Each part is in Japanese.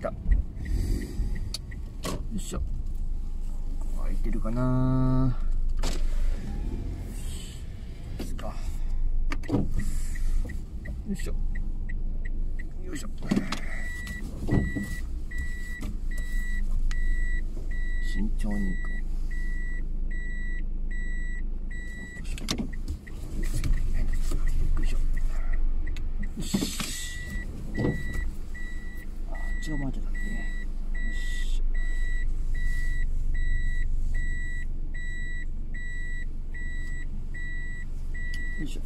た。よいしょ。開いてるかな。ですか。よいしょ。よいしょ。慎重にいく。よいしょ。よし。あっちが前だね。よし。よいしょ。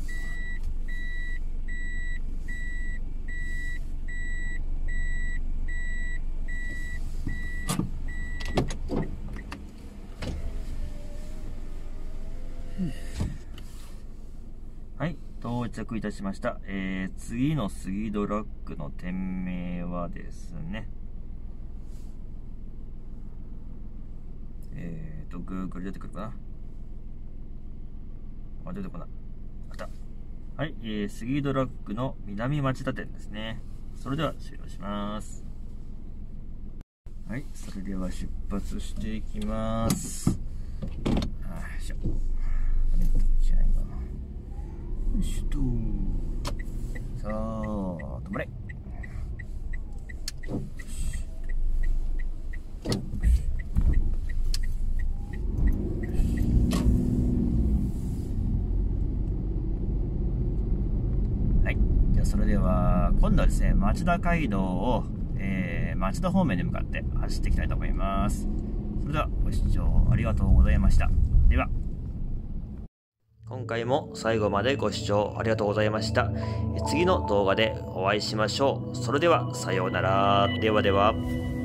はい、到着いたしました。次の杉戸ラックの店名はですね、Google 出てくるかな。あ、出てこない。来た。はい、杉戸ラックの南町田店ですね。それでは終了します。はい、それでは出発していきます。よいしょ。よいしょと。さあ、止まれ。はい、じゃあそれでは今度はですね、町田街道を、町田方面に向かって走っていきたいと思います。それではご視聴ありがとうございました。では。今回も最後までご視聴ありがとうございました。次の動画でお会いしましょう。それではさようなら。ではでは。